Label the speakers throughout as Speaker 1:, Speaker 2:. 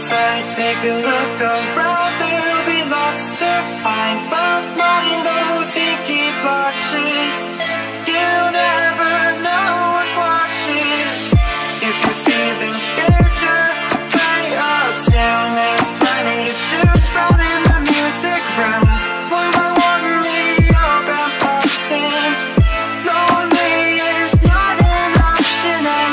Speaker 1: inside, take a look around. There'll be lots to find, but mind those inky blotches. You never know what watches. If you're feeling scared, just play out soon. There's plenty to choose from in the music room. One by one the open pops in. Lonely is not an option, and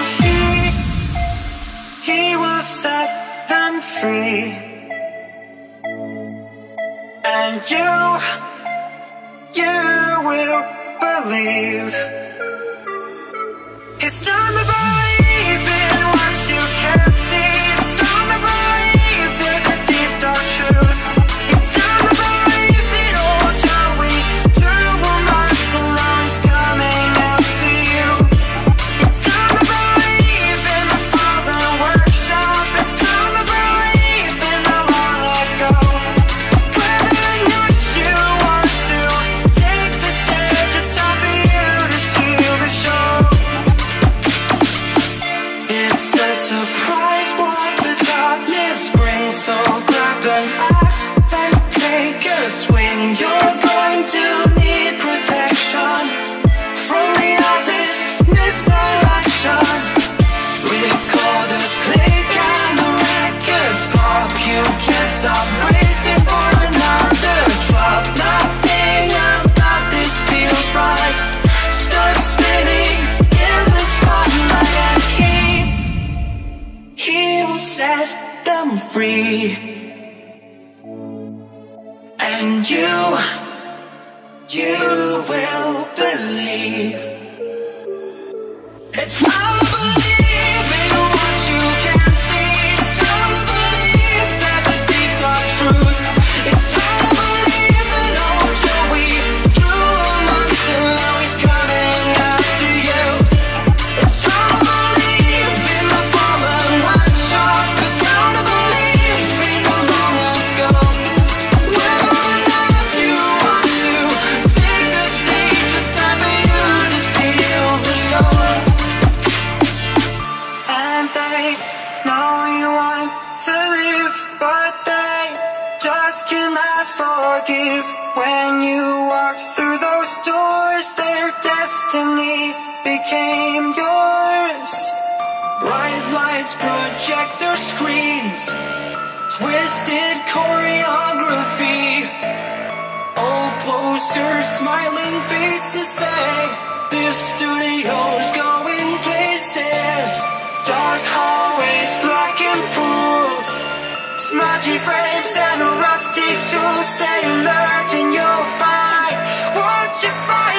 Speaker 1: he will set them free. And you will believe. It's time to believe in what you can't see. It's time to believe there's a deep dark truth. It's time to believe that all Joey drew will must, and now he's coming after you. It's time to believe in the fallen workshop. It's time to believe in the long ago. Whether or not you want to take the stage, it's time for you to steal the show. It's a surprise what the darkness brings, so grab an axe and take a swing. You're going to need protection from the artist's misdirection. Recorders click and the records pop. You can't stop racing for another drop. Nothing about this feels right. Start spinning in the spotlight, and he will set them free. And you will believe. It's time to believe in what you can't see. It's time to believe there's a deep dark truth. It's time to believe that all Joey threw a monster, now he's coming after you. It's time to believe in the fallen workshop. It's time to believe in the long ago. Whether or not you want to take the stage, it's time for you to steal the show. And they know you want to live, but they just cannot forgive. When you walked through those doors, their destiny became yours. Bright lights, projector screens, twisted choreography. Old posters, smiling faces say this studio's going places. Dark hallways, blackened pools, smudgy frames and rusty tools. Stay alert and you'll find what you find.